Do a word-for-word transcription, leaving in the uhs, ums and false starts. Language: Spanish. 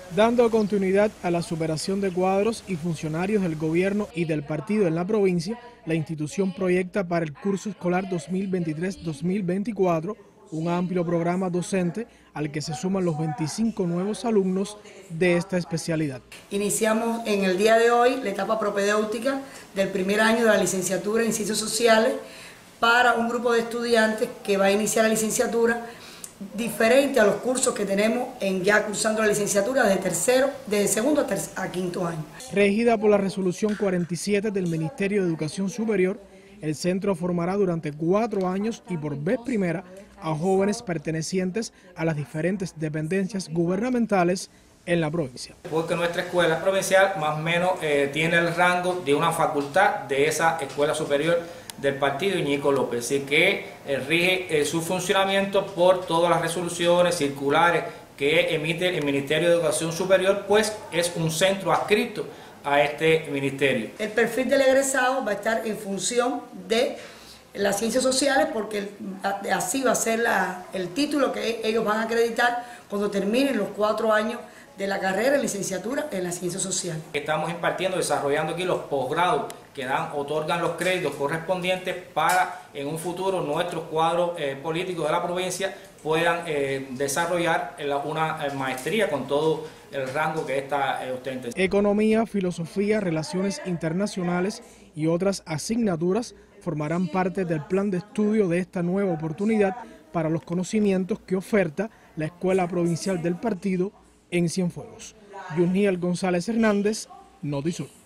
Dando continuidad a la superación de cuadros y funcionarios del gobierno y del partido en la provincia, la institución proyecta para el curso escolar dos mil veintitrés dos mil veinticuatro un amplio programa docente al que se suman los veinticinco nuevos alumnos de esta especialidad. Iniciamos en el día de hoy la etapa propedéutica del primer año de la licenciatura en Ciencias Sociales para un grupo de estudiantes que va a iniciar la licenciatura diferente a los cursos que tenemos en ya cursando la licenciatura de tercero, de segundo a, tercer, a quinto año. Regida por la resolución cuarenta y siete del Ministerio de Educación Superior, el centro formará durante cuatro años y por vez primera a jóvenes pertenecientes a las diferentes dependencias gubernamentales en la provincia. Porque nuestra escuela provincial más o menos eh, tiene el rango de una facultad de esa escuela superior del partido Íñigo López, así que eh, rige eh, su funcionamiento por todas las resoluciones circulares que emite el Ministerio de Educación Superior, pues es un centro adscrito a este ministerio. El perfil del egresado va a estar en función de las ciencias sociales, porque así va a ser la, el título que ellos van a acreditar cuando terminen los cuatro años de la carrera de licenciatura en las ciencias sociales. Estamos impartiendo, desarrollando aquí los posgrados que dan, otorgan los créditos correspondientes para en un futuro nuestros cuadros eh, políticos de la provincia puedan eh, desarrollar una eh, maestría con todo el rango que esta eh, ostenta. Economía, filosofía, relaciones internacionales y otras asignaturas formarán parte del plan de estudio de esta nueva oportunidad para los conocimientos que oferta la Escuela Provincial del Partido en Cienfuegos. Yuniel González Hernández, Notisur.